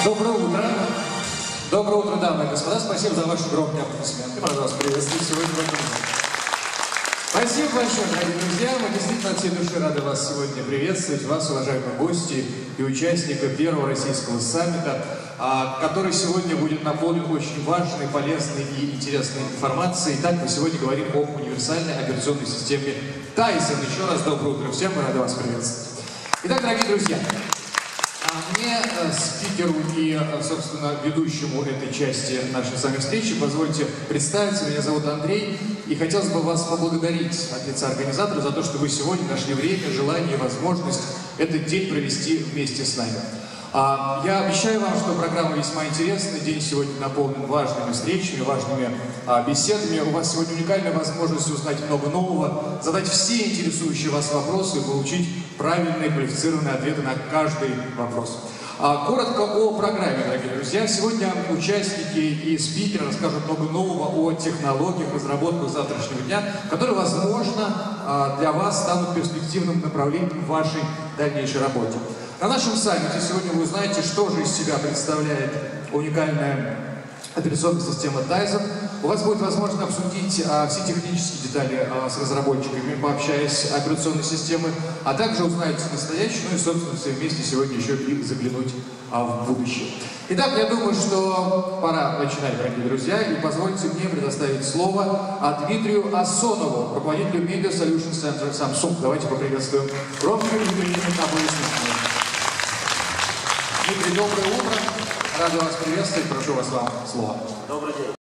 Доброе утро. Доброе утро, дамы и господа. Спасибо за ваши громкие аплодисменты. Рад вас приветствовать сегодня в этом зале. Спасибо большое, дорогие друзья. Мы действительно от всей души рады вас сегодня приветствовать. Вас, уважаемые гости и участники первого российского саммита, который сегодня будет наполнен очень важной, полезной и интересной информацией. Итак, мы сегодня говорим об универсальной операционной системе Tyson. Еще раз доброе утро всем. Мы рады вас приветствовать. Итак, дорогие друзья, мне, спикеру и, собственно, ведущему этой части нашей с вами встречи, позвольте представиться. Меня зовут Андрей, и хотелось бы вас поблагодарить от лица организатора за то, что вы сегодня нашли время, желание и возможность этот день провести вместе с нами. Я обещаю вам, что программа весьма интересная. День сегодня наполнен важными встречами, важными беседами. У вас сегодня уникальная возможность узнать много нового, задать все интересующие вас вопросы и получить правильные квалифицированные ответы на каждый вопрос. Коротко о программе, дорогие друзья. Сегодня участники и спикеры расскажут много нового о технологиях, разработках завтрашнего дня, которые, возможно, для вас станут перспективным направлением в вашей дальнейшей работе. На нашем саммите сегодня вы узнаете, что же из себя представляет уникальная операционная система Tyson. У вас будет возможность обсудить все технические детали с разработчиками, пообщаясь о операционной системе, а также узнаете настоящую, ну и, собственно, все вместе сегодня еще и заглянуть в будущее. Итак, я думаю, что пора начинать, дорогие друзья, и позвольте мне предоставить слово Дмитрию Ассонову, руководителю Media Solution Center Samsung. Давайте поприветствуем громкими именитыми аплодисментами. Дмитрий, доброе утро. Рада вас приветствовать. Прошу вас, вам слово. Добрый день.